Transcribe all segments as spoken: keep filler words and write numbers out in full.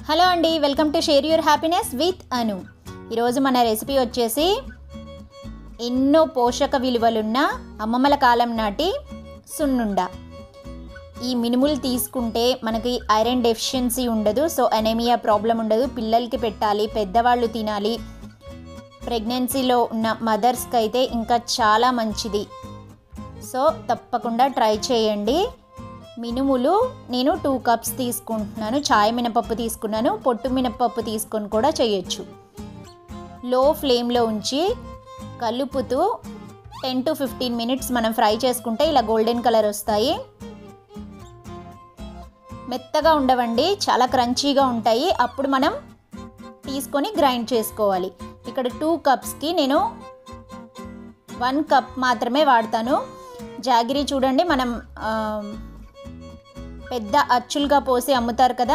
Hello అండి, welcome to share your happiness with Anu. ఈరోజు మన రెసిపీ వచ్చేసి ఎన్నో పోషక విలువలున్న అమ్మమ్మల కాలం నాటి సున్నుండ. ఈ మినుములు తీసుకుంటే మనకి ఐరన్ డెఫిషియన్సీ ఉండదు, సో అనీమియా ప్రాబ్లం ఉండదు. పిల్లలకి పెట్టాలి, పెద్దవాళ్ళు తినాలి, ప్రెగ్నెన్సీలో ఉన్న మదర్స్కి అయితే ఇంకా చాలా మంచిది. సో తప్పకుండా ట్రై చేయండి. మినుములు నేను టూ కప్స్ తీసుకుంటున్నాను. చాయ్ మినపప్పు తీసుకున్నాను, పొట్టు మినపప్పు తీసుకొని కూడా చేయొచ్చు. లో ఫ్లేమ్లో ఉంచి కలుపుతూ టెన్ టు ఫిఫ్టీన్ మినిట్స్ మనం ఫ్రై చేసుకుంటే ఇలా గోల్డెన్ కలర్ వస్తాయి. మెత్తగా ఉండవండి, చాలా క్రంచీగా ఉంటాయి. అప్పుడు మనం తీసుకొని గ్రైండ్ చేసుకోవాలి. ఇక్కడ టూ కప్స్కి నేను వన్ కప్ మాత్రమే వాడతాను. జాగిరి చూడండి, మనం పెద్ద అచ్చులుగా పోసి అమ్ముతారు కదా,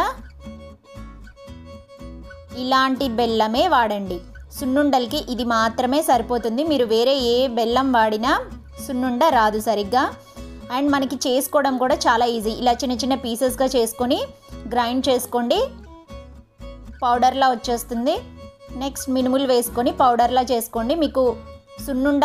ఇలాంటి బెల్లమే వాడండి. సున్నుండలకి ఇది మాత్రమే సరిపోతుంది. మీరు వేరే ఏ బెల్లం వాడినా సున్నుండ రాదు సరిగ్గా. అండ్ మనకి చేసుకోవడం కూడా చాలా ఈజీ. ఇలా చిన్న చిన్న పీసెస్గా చేసుకొని గ్రైండ్ చేసుకోండి, పౌడర్లా వచ్చేస్తుంది. నెక్స్ట్ మినుములు వేసుకొని పౌడర్లా చేసుకోండి. మీకు సున్నుండ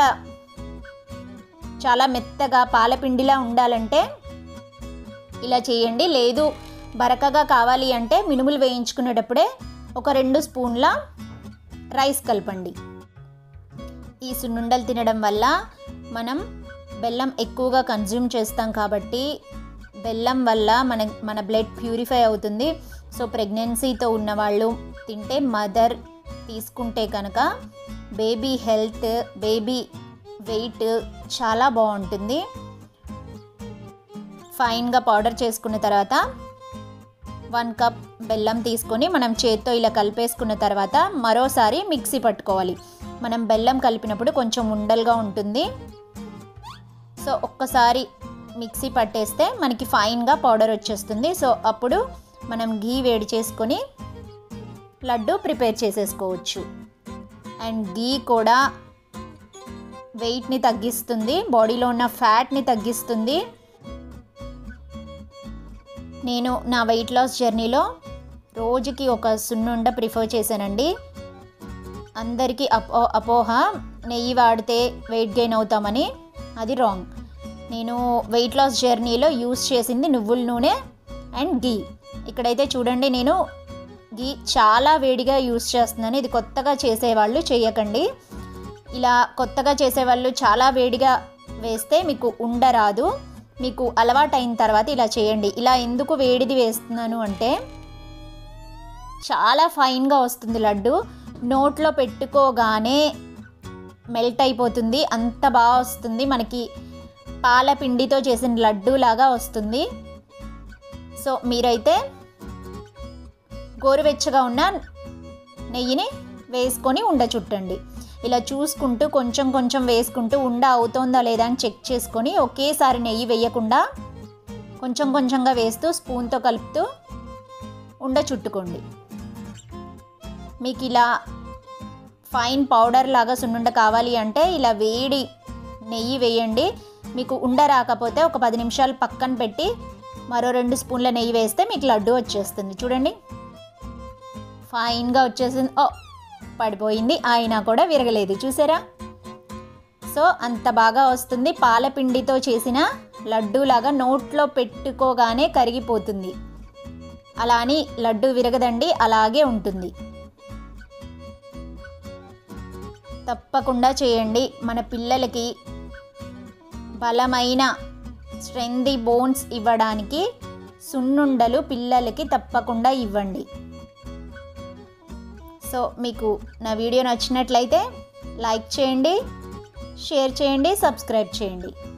చాలా మెత్తగా పాలపిండిలా ఉండాలంటే ఇలా చేయండి. లేదు బరకగా కావాలి అంటే మినుములు వేయించుకునేటప్పుడే ఒక రెండు స్పూన్ల రైస్ కలపండి. ఈ సున్నుండలు తినడం వల్ల మనం బెల్లం ఎక్కువగా కన్జ్యూమ్ చేస్తాం కాబట్టి బెల్లం వల్ల మన మన బ్లడ్ ప్యూరిఫై అవుతుంది. సో ప్రెగ్నెన్సీతో ఉన్నవాళ్ళు తింటే, మదర్ తీసుకుంటే కనుక బేబీ హెల్త్, బేబీ వెయిట్ చాలా బాగుంటుంది. ఫైన్గా పౌడర్ చేసుకున్న తర్వాత వన్ కప్ బెల్లం తీసుకొని మనం చేత్తో ఇలా కలిపేసుకున్న తర్వాత మరోసారి మిక్సీ పట్టుకోవాలి. మనం బెల్లం కలిపినప్పుడు కొంచెం ఉండలుగా ఉంటుంది. సో ఒక్కసారి మిక్సీ పట్టేస్తే మనకి ఫైన్గా పౌడర్ వచ్చేస్తుంది. సో అప్పుడు మనం ఘీ వేడి చేసుకొని లడ్డు ప్రిపేర్ చేసేసుకోవచ్చు. అండ్ ఘీ కూడా వెయిట్ని తగ్గిస్తుంది, బాడీలో ఉన్న ఫ్యాట్ని తగ్గిస్తుంది. నేను నా వెయిట్ లాస్ జర్నీలో రోజుకి ఒక సున్నుండ ప్రిఫర్ చేశానండి. అందరికీ అపో అపోహ నెయ్యి వాడితే వెయిట్ గెయిన్ అవుతామని, అది రాంగ్. నేను వెయిట్ లాస్ జర్నీలో యూస్ చేసింది నువ్వుల నూనె అండ్ ఘీ. ఇక్కడైతే చూడండి, నేను ఘీ చాలా వేడిగా యూస్ చేస్తున్నాను. ఇది కొత్తగా చేసేవాళ్ళు చేయకండి. ఇలా కొత్తగా చేసేవాళ్ళు చాలా వేడిగా వేస్తే మీకు ఉండరాదు. మీకు అలవాటు అయిన తర్వాత ఇలా చేయండి. ఇలా ఎందుకు వేడిది వేస్తున్నాను అంటే చాలా ఫైన్గా వస్తుంది లడ్డు, నోట్లో పెట్టుకోగానే మెల్ట్ అయిపోతుంది, అంత బాగా వస్తుంది. మనకి పాల పిండితో చేసిన లడ్డు లాగా వస్తుంది. సో మీరైతే గోరువెచ్చగా ఉన్న నెయ్యిని వేసుకొని ఉండ చుట్టండి. ఇలా చూసుకుంటూ కొంచెం కొంచెం వేసుకుంటూ ఉండ అవుతుందా లేదా అని చెక్ చేసుకొని ఒకేసారి నెయ్యి వేయకుండా కొంచెం కొంచెంగా వేస్తూ స్పూన్తో కలుపుతూ ఉండ చుట్టుకోండి. మీకు ఇలా ఫైన్ పౌడర్ లాగా సున్నుండ కావాలి అంటే ఇలా వేడి నెయ్యి వేయండి. మీకు ఉండ రాకపోతే ఒక పది నిమిషాలు పక్కన పెట్టి మరో రెండు స్పూన్ల నెయ్యి వేస్తే మీకు లడ్డు వచ్చేస్తుంది. చూడండి, ఫైన్గా వచ్చేసింది. ఓ పడిపోయింది, అయినా కూడా విరగలేదు, చూసారా? సో అంత బాగా వస్తుంది. పాలపిండితో చేసిన లడ్డూలాగా నోట్లో పెట్టుకోగానే కరిగిపోతుంది. అలా అని లడ్డు విరగదండి, అలాగే ఉంటుంది. తప్పకుండా చేయండి. మన పిల్లలకి బలమైన స్ట్రెంగ్తీ బోన్స్ ఇవ్వడానికి సున్నుండలు పిల్లలకి తప్పకుండా ఇవ్వండి. సో మీకు నా వీడియో నచ్చినట్లయితే లైక్ చేయండి, షేర్ చేయండి, సబ్స్క్రైబ్ చేయండి.